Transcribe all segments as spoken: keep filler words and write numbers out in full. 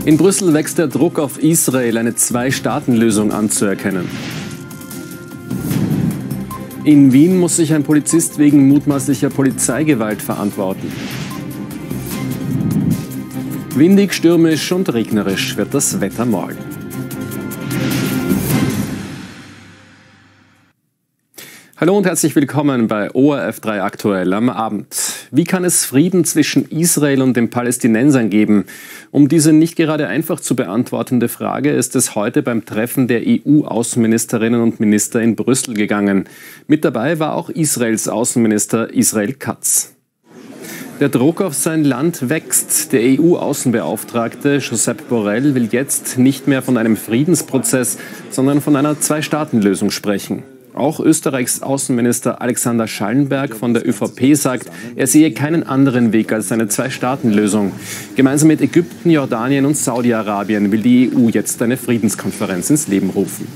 In Brüssel wächst der Druck auf Israel, eine Zwei-Staaten-Lösung anzuerkennen. In Wien muss sich ein Polizist wegen mutmaßlicher Polizeigewalt verantworten. Windig, stürmisch und regnerisch wird das Wetter morgen. Hallo und herzlich willkommen bei O R F drei Aktuell am Abend. Wie kann es Frieden zwischen Israel und den Palästinensern geben? Um diese nicht gerade einfach zu beantwortende Frage ist es heute beim Treffen der E U-Außenministerinnen und Minister in Brüssel gegangen. Mit dabei war auch Israels Außenminister Israel Katz. Der Druck auf sein Land wächst. Der E U-Außenbeauftragte Josep Borrell will jetzt nicht mehr von einem Friedensprozess, sondern von einer Zwei-Staaten-Lösung sprechen. Auch Österreichs Außenminister Alexander Schallenberg von der ÖVP sagt, er sehe keinen anderen Weg als eine Zwei-Staaten-Lösung. Gemeinsam mit Ägypten, Jordanien und Saudi-Arabien will die E U jetzt eine Friedenskonferenz ins Leben rufen.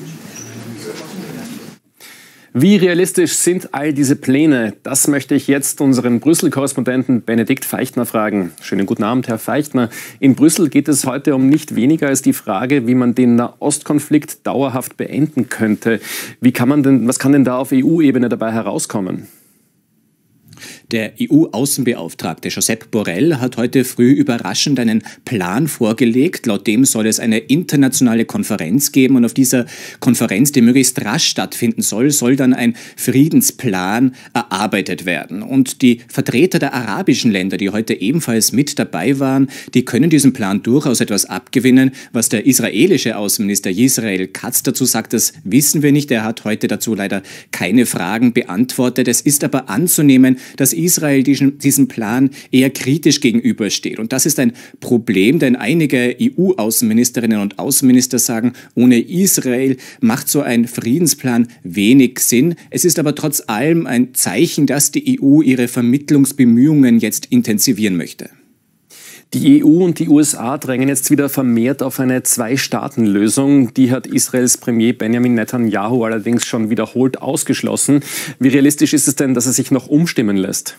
Wie realistisch sind all diese Pläne? Das möchte ich jetzt unseren Brüssel-Korrespondenten Benedikt Feichtner fragen. Schönen guten Abend, Herr Feichtner. In Brüssel geht es heute um nicht weniger als die Frage, wie man den Nahostkonflikt dauerhaft beenden könnte. Wie kann man denn, was kann denn da auf E U-Ebene dabei herauskommen? Der E U-Außenbeauftragte Josep Borrell hat heute früh überraschend einen Plan vorgelegt. Laut dem soll es eine internationale Konferenz geben und auf dieser Konferenz, die möglichst rasch stattfinden soll, soll dann ein Friedensplan erarbeitet werden. Und die Vertreter der arabischen Länder, die heute ebenfalls mit dabei waren, die können diesem Plan durchaus etwas abgewinnen. Was der israelische Außenminister Israel Katz dazu sagt, das wissen wir nicht. Er hat heute dazu leider keine Fragen beantwortet. Es ist aber anzunehmen, dass Israel diesem, diesem Plan eher kritisch gegenübersteht. Und das ist ein Problem, denn einige E U-Außenministerinnen und Außenminister sagen, ohne Israel macht so ein Friedensplan wenig Sinn. Es ist aber trotz allem ein Zeichen, dass die E U ihre Vermittlungsbemühungen jetzt intensivieren möchte. Die E U und die U S A drängen jetzt wieder vermehrt auf eine Zwei-Staaten-Lösung. Die hat Israels Premier Benjamin Netanyahu allerdings schon wiederholt ausgeschlossen. Wie realistisch ist es denn, dass er sich noch umstimmen lässt?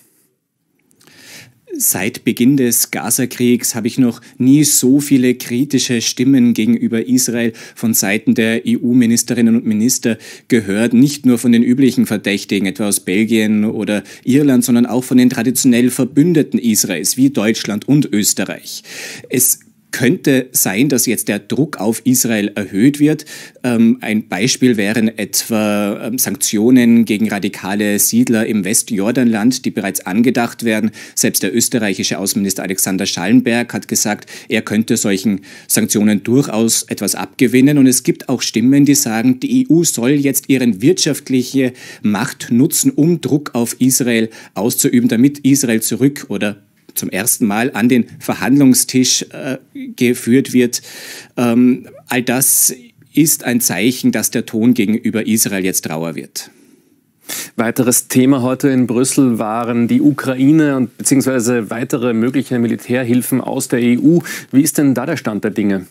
Seit Beginn des Gaza-Kriegs habe ich noch nie so viele kritische Stimmen gegenüber Israel von Seiten der E U-Ministerinnen und Minister gehört. Nicht nur von den üblichen Verdächtigen, etwa aus Belgien oder Irland, sondern auch von den traditionell Verbündeten Israels, wie Deutschland und Österreich. Es könnte sein, dass jetzt der Druck auf Israel erhöht wird. Ähm, ein Beispiel wären etwa ähm, Sanktionen gegen radikale Siedler im Westjordanland, die bereits angedacht werden. Selbst der österreichische Außenminister Alexander Schallenberg hat gesagt, er könnte solchen Sanktionen durchaus etwas abgewinnen. Und es gibt auch Stimmen, die sagen, die E U soll jetzt ihre wirtschaftliche Macht nutzen, um Druck auf Israel auszuüben, damit Israel zurück oder zum ersten Mal an den Verhandlungstisch äh, geführt wird. Ähm, all das ist ein Zeichen, dass der Ton gegenüber Israel jetzt rauer wird. Weiteres Thema heute in Brüssel waren die Ukraine und beziehungsweise weitere mögliche Militärhilfen aus der E U. Wie ist denn da der Stand der Dinge?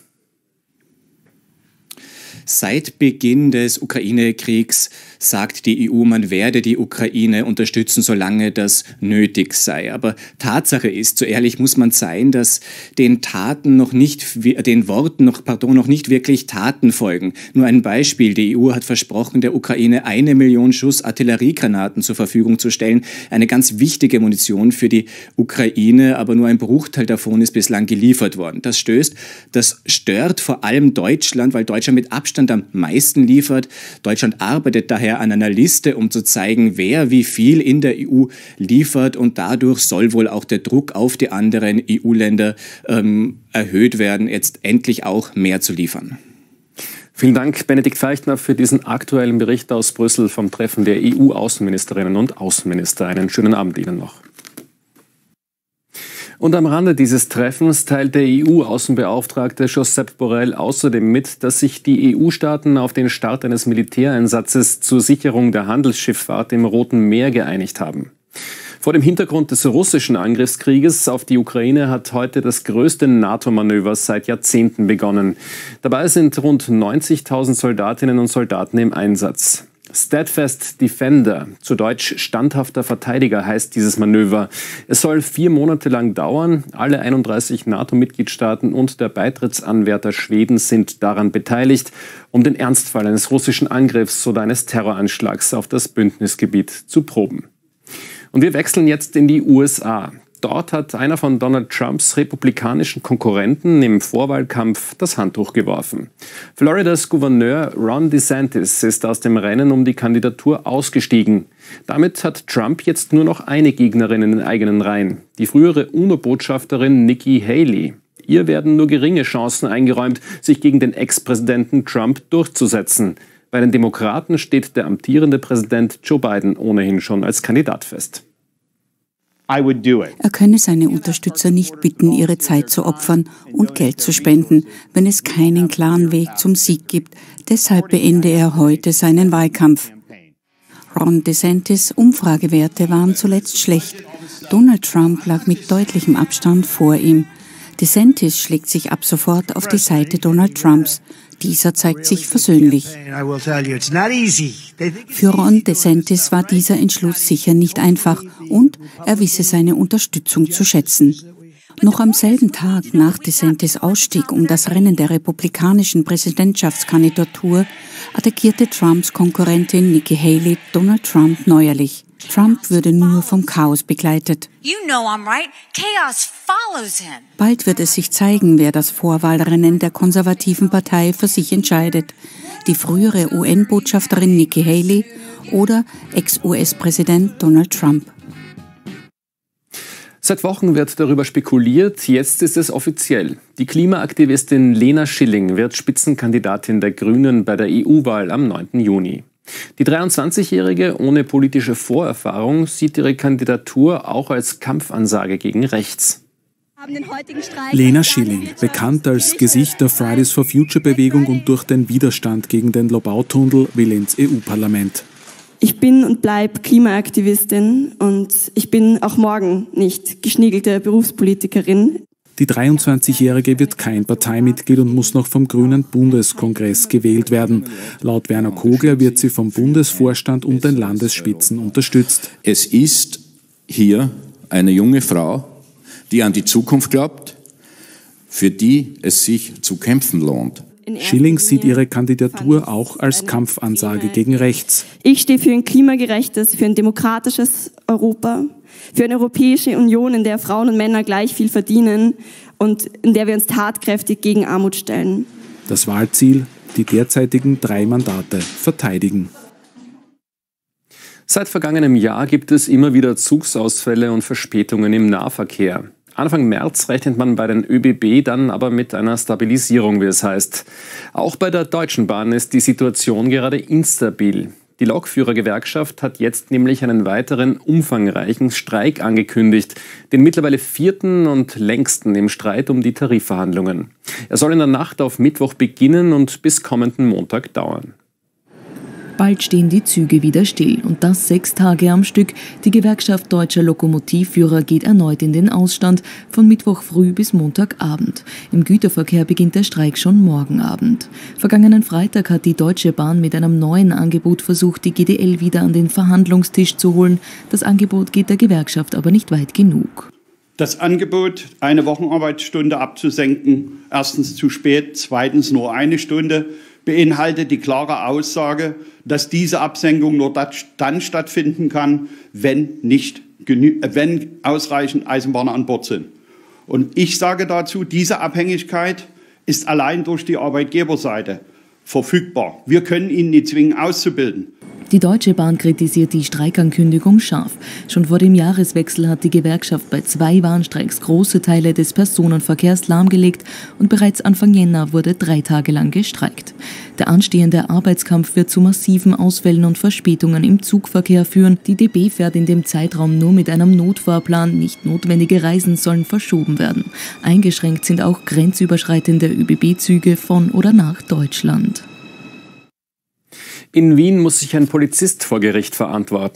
Seit Beginn des Ukraine-Kriegs sagt die E U, man werde die Ukraine unterstützen, solange das nötig sei. Aber Tatsache ist, so ehrlich muss man sein, dass den Taten noch nicht, den Worten noch, pardon, noch nicht wirklich Taten folgen. Nur ein Beispiel. Die E U hat versprochen, der Ukraine eine Million Schuss Artilleriegranaten zur Verfügung zu stellen. Eine ganz wichtige Munition für die Ukraine, aber nur ein Bruchteil davon ist bislang geliefert worden. Das stößt, das stört vor allem Deutschland, weil Deutschland mit Abstand am meisten liefert. Deutschland arbeitet daher an einer Liste, um zu zeigen, wer wie viel in der E U liefert, und dadurch soll wohl auch der Druck auf die anderen E U-Länder ähm, erhöht werden, jetzt endlich auch mehr zu liefern. Vielen Dank, Benedikt Feichtner, für diesen aktuellen Bericht aus Brüssel vom Treffen der E U-Außenministerinnen und Außenminister. Einen schönen Abend Ihnen noch. Und am Rande dieses Treffens teilt der E U-Außenbeauftragte Josep Borrell außerdem mit, dass sich die E U-Staaten auf den Start eines Militäreinsatzes zur Sicherung der Handelsschifffahrt im Roten Meer geeinigt haben. Vor dem Hintergrund des russischen Angriffskrieges auf die Ukraine hat heute das größte NATO-Manöver seit Jahrzehnten begonnen. Dabei sind rund neunzigtausend Soldatinnen und Soldaten im Einsatz. Steadfast Defender, zu Deutsch standhafter Verteidiger, heißt dieses Manöver. Es soll vier Monate lang dauern. Alle einunddreißig NATO-Mitgliedstaaten und der Beitrittsanwärter Schweden sind daran beteiligt, um den Ernstfall eines russischen Angriffs oder eines Terroranschlags auf das Bündnisgebiet zu proben. Und wir wechseln jetzt in die U S A. Dort hat einer von Donald Trumps republikanischen Konkurrenten im Vorwahlkampf das Handtuch geworfen. Floridas Gouverneur Ron DeSantis ist aus dem Rennen um die Kandidatur ausgestiegen. Damit hat Trump jetzt nur noch eine Gegnerin in den eigenen Reihen, die frühere UNO-Botschafterin Nikki Haley. Ihr werden nur geringe Chancen eingeräumt, sich gegen den Ex-Präsidenten Trump durchzusetzen. Bei den Demokraten steht der amtierende Präsident Joe Biden ohnehin schon als Kandidat fest. Er könne seine Unterstützer nicht bitten, ihre Zeit zu opfern und Geld zu spenden, wenn es keinen klaren Weg zum Sieg gibt. Deshalb beende er heute seinen Wahlkampf. Ron DeSantis' Umfragewerte waren zuletzt schlecht. Donald Trump lag mit deutlichem Abstand vor ihm. DeSantis schlägt sich ab sofort auf die Seite Donald Trumps. Dieser zeigt sich versöhnlich. Für Ron DeSantis war dieser Entschluss sicher nicht einfach und er wisse seine Unterstützung zu schätzen. Noch am selben Tag nach DeSantis Ausstieg um das Rennen der republikanischen Präsidentschaftskandidatur attackierte Trumps Konkurrentin Nikki Haley Donald Trump neuerlich. Trump würde nur vom Chaos begleitet. You know I'm right. Chaos follows him. Bald wird es sich zeigen, wer das Vorwahlrennen der konservativen Partei für sich entscheidet. Die frühere U N-Botschafterin Nikki Haley oder Ex-U S-Präsident Donald Trump. Seit Wochen wird darüber spekuliert, jetzt ist es offiziell. Die Klimaaktivistin Lena Schilling wird Spitzenkandidatin der Grünen bei der E U-Wahl am neunten Juni. Die dreiundzwanzigjährige ohne politische Vorerfahrung sieht ihre Kandidatur auch als Kampfansage gegen rechts. Lena Schilling, bekannt als Gesicht der Fridays for Future Bewegung und durch den Widerstand gegen den Lobau-Tunnel, will ins E U-Parlament. Ich bin und bleib Klimaaktivistin und ich bin auch morgen nicht geschniegelte Berufspolitikerin. Die dreiundzwanzigjährige wird kein Parteimitglied und muss noch vom Grünen Bundeskongress gewählt werden. Laut Werner Kogler wird sie vom Bundesvorstand und den Landesspitzen unterstützt. Es ist hier eine junge Frau, die an die Zukunft glaubt, für die es sich zu kämpfen lohnt. Schilling sieht ihre Kandidatur auch als Kampfansage gegen rechts. Ich stehe für ein klimagerechtes, für ein demokratisches Europa, für eine Europäische Union, in der Frauen und Männer gleich viel verdienen und in der wir uns tatkräftig gegen Armut stellen. Das Wahlziel, die derzeitigen drei Mandate verteidigen. Seit vergangenem Jahr gibt es immer wieder Zugsausfälle und Verspätungen im Nahverkehr. Anfang März rechnet man bei den ÖBB dann aber mit einer Stabilisierung, wie es heißt. Auch bei der Deutschen Bahn ist die Situation gerade instabil. Die Lokführergewerkschaft hat jetzt nämlich einen weiteren umfangreichen Streik angekündigt, den mittlerweile vierten und längsten im Streit um die Tarifverhandlungen. Er soll in der Nacht auf Mittwoch beginnen und bis kommenden Montag dauern. Bald stehen die Züge wieder still und das sechs Tage am Stück. Die Gewerkschaft Deutscher Lokomotivführer geht erneut in den Ausstand, von Mittwoch früh bis Montagabend. Im Güterverkehr beginnt der Streik schon morgen Abend. Vergangenen Freitag hat die Deutsche Bahn mit einem neuen Angebot versucht, die G D L wieder an den Verhandlungstisch zu holen. Das Angebot geht der Gewerkschaft aber nicht weit genug. Das Angebot, eine Wochenarbeitsstunde abzusenken, erstens zu spät, zweitens nur eine Stunde, beinhaltet die klare Aussage, dass diese Absenkung nur dann stattfinden kann, wenn, nicht wenn ausreichend Eisenbahner an Bord sind. Und ich sage dazu, diese Abhängigkeit ist allein durch die Arbeitgeberseite verfügbar. Wir können ihn nicht zwingen, auszubilden. Die Deutsche Bahn kritisiert die Streikankündigung scharf. Schon vor dem Jahreswechsel hat die Gewerkschaft bei zwei Warnstreiks große Teile des Personenverkehrs lahmgelegt und bereits Anfang Jänner wurde drei Tage lang gestreikt. Der anstehende Arbeitskampf wird zu massiven Ausfällen und Verspätungen im Zugverkehr führen. Die D B fährt in dem Zeitraum nur mit einem Notfahrplan. Nicht notwendige Reisen sollen verschoben werden. Eingeschränkt sind auch grenzüberschreitende ÖBB-Züge von oder nach Deutschland. In Wien muss sich ein Polizist vor Gericht verantworten.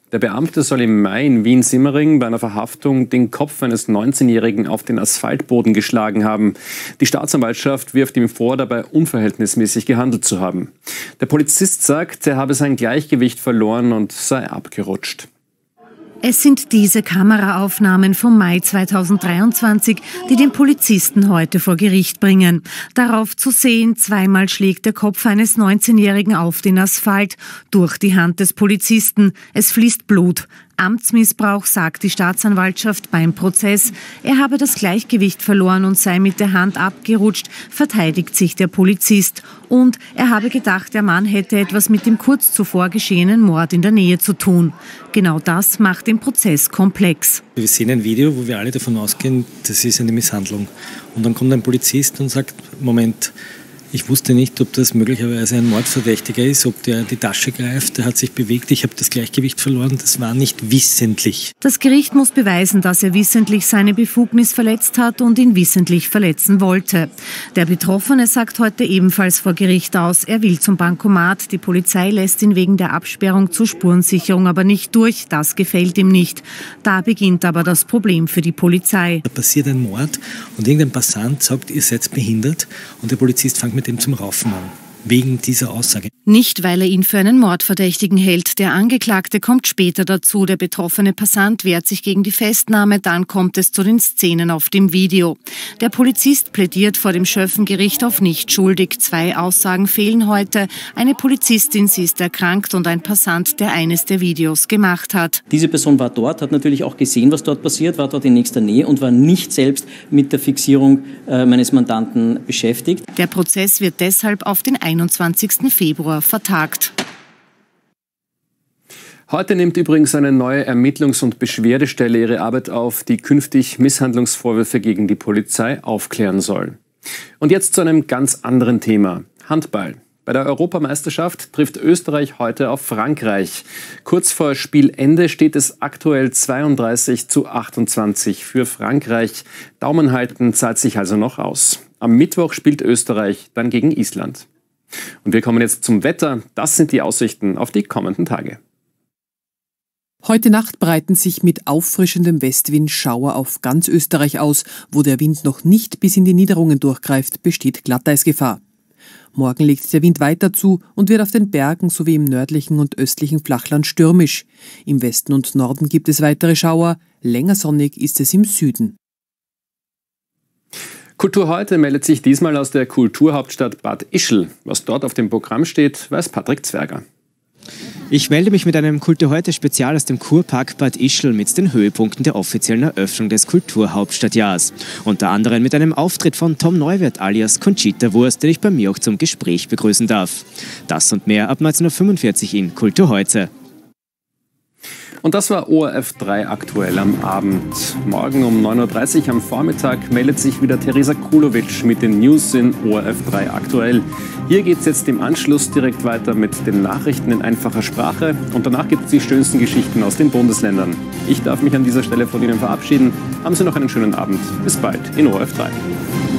Der Beamte soll im Mai in Wien-Simmering bei einer Verhaftung den Kopf eines neunzehnjährigen auf den Asphaltboden geschlagen haben. Die Staatsanwaltschaft wirft ihm vor, dabei unverhältnismäßig gehandelt zu haben. Der Polizist sagt, er habe sein Gleichgewicht verloren und sei abgerutscht. Es sind diese Kameraaufnahmen vom Mai zweitausenddreiundzwanzig, die den Polizisten heute vor Gericht bringen. Darauf zu sehen, zweimal schlägt der Kopf eines neunzehnjährigen auf den Asphalt durch die Hand des Polizisten. Es fließt Blut. Amtsmissbrauch, sagt die Staatsanwaltschaft beim Prozess. Er habe das Gleichgewicht verloren und sei mit der Hand abgerutscht, verteidigt sich der Polizist. Und er habe gedacht, der Mann hätte etwas mit dem kurz zuvor geschehenen Mord in der Nähe zu tun. Genau das macht den Prozess komplex. Wir sehen ein Video, wo wir alle davon ausgehen, das ist eine Misshandlung. Und dann kommt ein Polizist und sagt, Moment, ich wusste nicht, ob das möglicherweise ein Mordverdächtiger ist, ob der in die Tasche greift, der hat sich bewegt, ich habe das Gleichgewicht verloren, das war nicht wissentlich. Das Gericht muss beweisen, dass er wissentlich seine Befugnis verletzt hat und ihn wissentlich verletzen wollte. Der Betroffene sagt heute ebenfalls vor Gericht aus, er will zum Bankomat. Die Polizei lässt ihn wegen der Absperrung zur Spurensicherung aber nicht durch. Das gefällt ihm nicht. Da beginnt aber das Problem für die Polizei. Da passiert ein Mord und irgendein Passant sagt, ihr seid behindert und der Polizist fängt mit dem zum Raufen an, wegen dieser Aussage. Nicht, weil er ihn für einen Mordverdächtigen hält. Der Angeklagte kommt später dazu. Der betroffene Passant wehrt sich gegen die Festnahme. Dann kommt es zu den Szenen auf dem Video. Der Polizist plädiert vor dem Schöffengericht auf nicht schuldig. Zwei Aussagen fehlen heute. Eine Polizistin, sie ist erkrankt, und ein Passant, der eines der Videos gemacht hat. Diese Person war dort, hat natürlich auch gesehen, was dort passiert, war dort in nächster Nähe und war nicht selbst mit der Fixierung äh, meines Mandanten beschäftigt. Der Prozess wird deshalb auf den einundzwanzigsten Februar vertagt. Heute nimmt übrigens eine neue Ermittlungs- und Beschwerdestelle ihre Arbeit auf, die künftig Misshandlungsvorwürfe gegen die Polizei aufklären soll. Und jetzt zu einem ganz anderen Thema: Handball. Bei der Europameisterschaft trifft Österreich heute auf Frankreich. Kurz vor Spielende steht es aktuell zweiunddreißig zu achtundzwanzig für Frankreich. Daumen halten zahlt sich also noch aus. Am Mittwoch spielt Österreich dann gegen Island. Und wir kommen jetzt zum Wetter. Das sind die Aussichten auf die kommenden Tage. Heute Nacht breiten sich mit auffrischendem Westwind Schauer auf ganz Österreich aus. Wo der Wind noch nicht bis in die Niederungen durchgreift, besteht Glatteisgefahr. Morgen legt der Wind weiter zu und wird auf den Bergen sowie im nördlichen und östlichen Flachland stürmisch. Im Westen und Norden gibt es weitere Schauer. Länger sonnig ist es im Süden. Kultur heute meldet sich diesmal aus der Kulturhauptstadt Bad Ischl. Was dort auf dem Programm steht, weiß Patrick Zwerger. Ich melde mich mit einem Kultur heute Spezial aus dem Kurpark Bad Ischl mit den Höhepunkten der offiziellen Eröffnung des Kulturhauptstadtjahrs. Unter anderem mit einem Auftritt von Tom Neuwirth alias Conchita Wurst, den ich bei mir auch zum Gespräch begrüßen darf. Das und mehr ab neunzehn Uhr fünfundvierzig in Kultur heute. Und das war O R F drei aktuell am Abend. Morgen um neun Uhr dreißig am Vormittag meldet sich wieder Teresa Kulovic mit den News in O R F drei aktuell. Hier geht es jetzt im Anschluss direkt weiter mit den Nachrichten in einfacher Sprache. Und danach gibt es die schönsten Geschichten aus den Bundesländern. Ich darf mich an dieser Stelle von Ihnen verabschieden. Haben Sie noch einen schönen Abend. Bis bald in O R F drei.